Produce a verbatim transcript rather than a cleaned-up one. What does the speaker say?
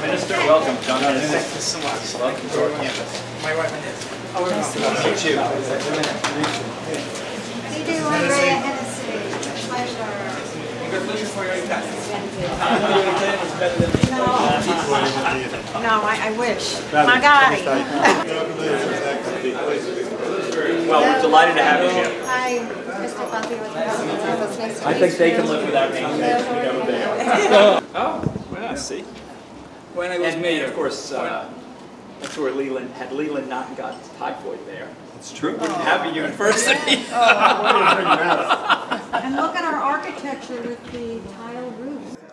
Minister, welcome. John Minister. Thank you so much. Welcome to our campus. My wife and Nancy. Oh, we're Nice to meet you. How do you do, Andrea Hennessy? Pleasure. Congratulations for your Italian. No, no, I, I wish. Magari. Well, we're delighted to have you here. Hi, Mister Bumpy. Nice to I meet think they you. can live without name tags. We know who they are. Oh, well, I see. When I was And, mayor. and of course, uh, that's where Leland, had Leland not got typhoid there, It's true. we wouldn't have a university. And look at our architecture with the tile roofs.